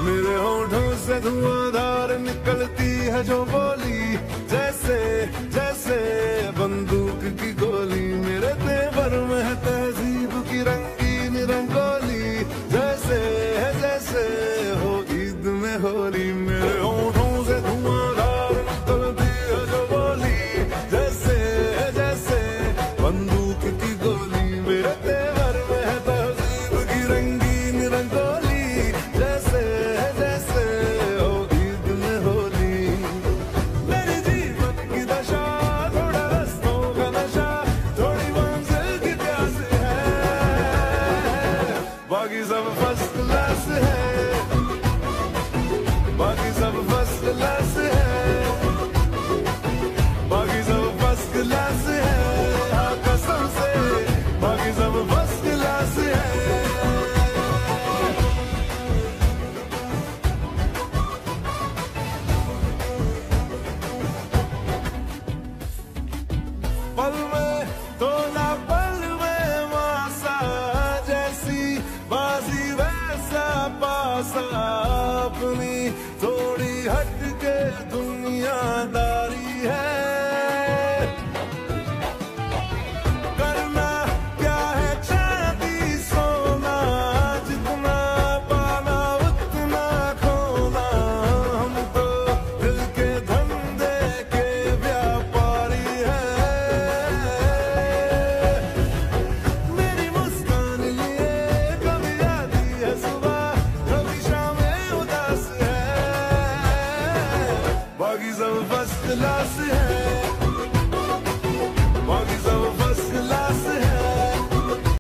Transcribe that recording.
मेरे होठों से धुआंधार निकलती है जो बोली, जैसे जैसे बंदूक की गोली। मेरे तेवर में है तहजीब की रंगीन रंगोली, जैसे जैसे हो ईद में होली। मेरे होठों से धुआंधार निकलती है जो बोली, जैसे जैसे बंदूक की गोली। मेरे तेवर में है तहजीब की रंगीन रंगोली, जैसे जैसे हो ईद में होली। मेरी जीवन की दशा थोड़ा रस्तों का नशा, थोड़ी मंजिल की प्यास है, बाकी सब फर्स्ट क्लास है, बाकी सब फर्स्ट क्लास है, बाकी सब फर्स्ट क्लास है। हाँ कसम से बाकी सब फर्स्ट क्लास है। पल में तोला पल में मासा, जैसी बाजी वैसा पासा। अपनी थोड़ी हटके दुनियादारी है, करना क्या है चांदी सोना, जितना पाना उतना खोना। हम तो दिल के धंधे के व्यापारी हैं। मेरी मुस्कान लिए कभी आती है सुबह, कभी शामें उदास है, बाकी सब फर्स्ट क्लास है।